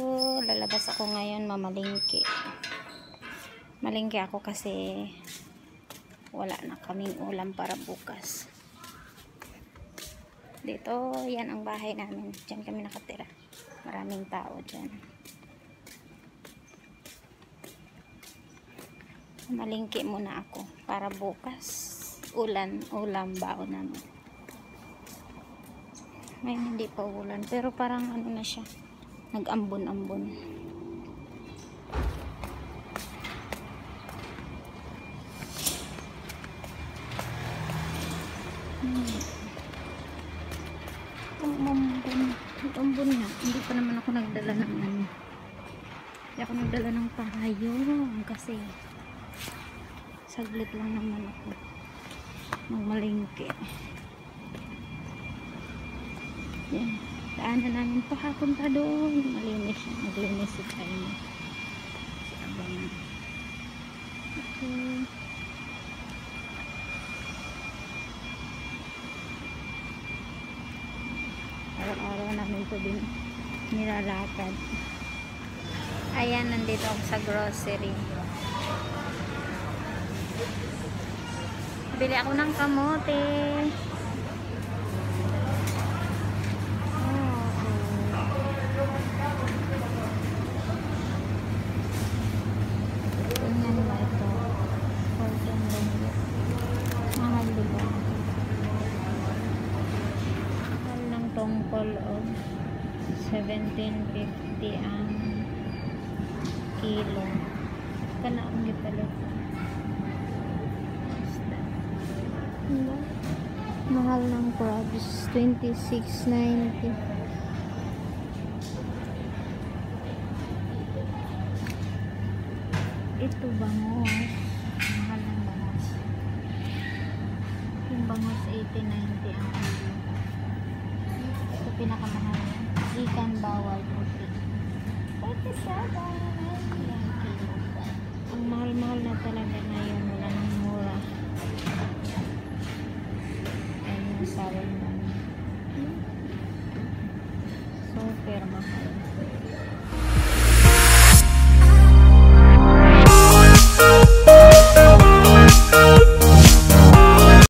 lalabas ako ngayon mamalingki. Malingki ako kasi wala na kaming ulam para bukas. Dito, yan ang bahay namin. Diyan kami nakatira. Maraming tao dyan. Malingki muna ako para bukas ulam baon namin. Ngayon hindi pa ulan pero parang ano na siya, nag-ambon-ambon. Ambon na. Hindi pa naman ako nagdala ng ano. Hindi ako nagdala ng pahayong kasi saglit lang naman ako magmalingki. Yan. Daanan namin papunta doon. Malinis siya. Maglinis si tayo. Si Abangan. Okay. Araw-araw namin ito din nilalakad. Ayan, nandito ako sa grocery. Bili ako ng kamote. Tingnan mo ito. 14 ringgit. Mahal diba? Mahal ng tongkol o 17.50 ang kilo. Kana akong gipalit. Mahal ng crabs, 26.90. Ito bangos, mahal ng bangos. Yung bangos 80.90 ang kilo. Ito pinakamahal yan. Ikan bawal puti 47. Ang mahal-mahal na talaga ngayon, wala nang mura. Salmon. Super mahal.